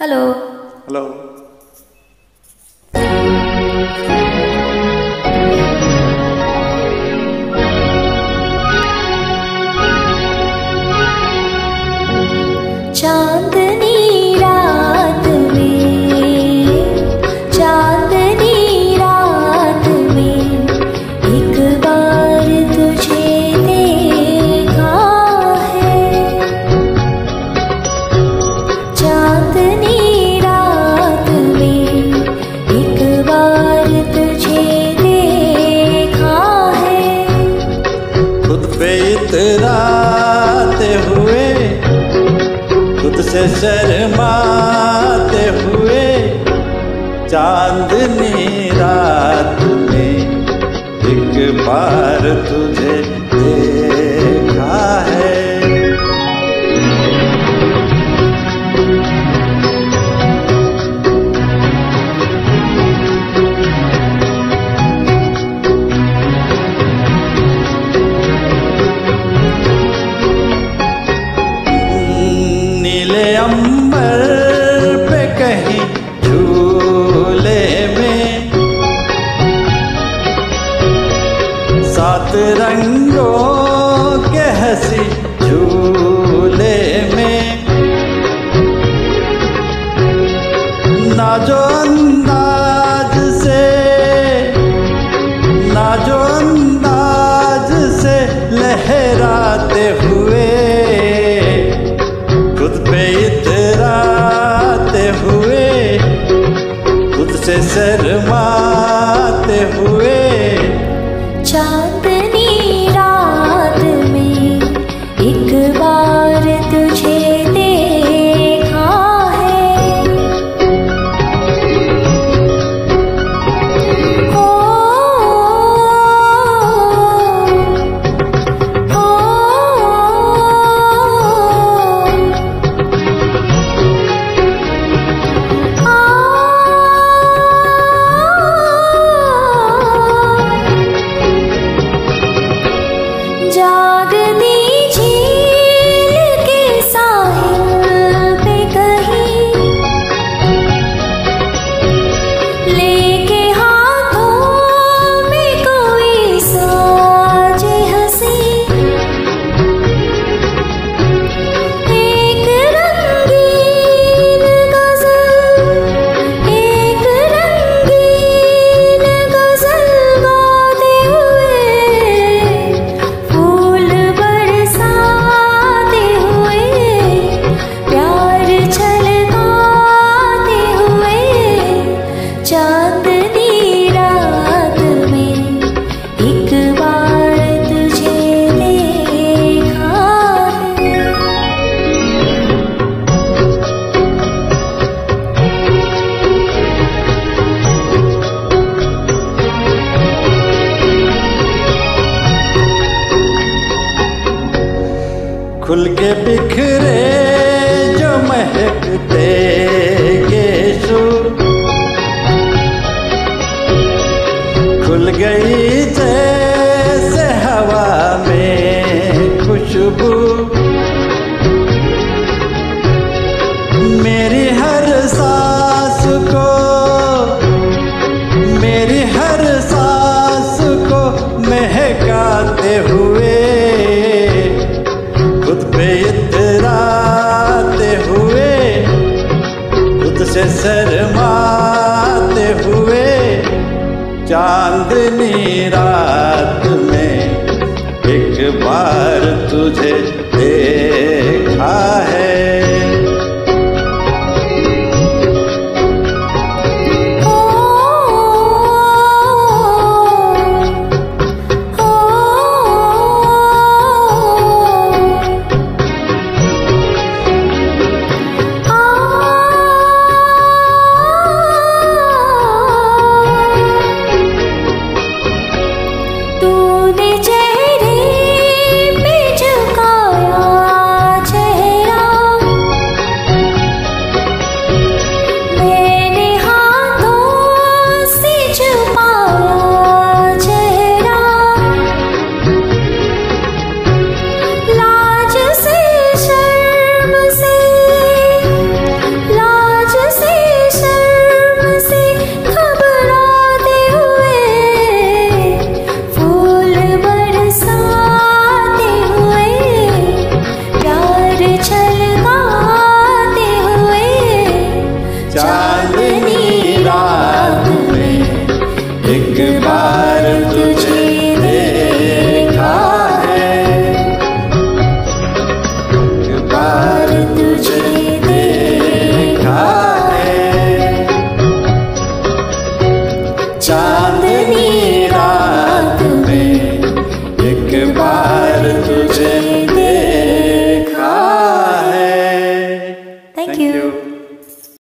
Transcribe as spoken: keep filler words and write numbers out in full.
Hello hello. चांदनी रात में, चांदनी रात में एक बार तुझे देखा है। चांदनी रात में एक बार तुझे देखा है। खुद पे इतराते हुए, खुद से शर्माते हुए, चांदनी रात में एक बार तुझे देखा है। नीले अंबर पे कहीं झूले में सात रंगों के हंसी झूले में नाजो अंदाज से, नाजो अंदाज से लहराते हुए, खुद पे इतराते हुए, खुद से शर्माते हुए, चांदनी रात में एक बार तुझे देखा है। ओ, ओ, ओ, जागती झील के साहिल पे कहीं लेके हाथों में कोई साजे हंसी, एक रंगीन गजल, एक रंगीन गजल गाते हुए, फूल बरसाते हुए, प्यार छलकाते हुए, चांदनी रात में एक बार तुझे देखा है। खुल के बिखरे जो महकते केशु, खुल गई जैसे हवा में खुशबू, मेरी हर सांस को, मेरी हर सांस को महकाते हुए, खुद पे इतराते हुए, खुद से शर्माते हुए, चांदनी रात में एक बार तुझे देखा है। ओ, ओ, आ, तूने चेहरे पे झुकाया चाह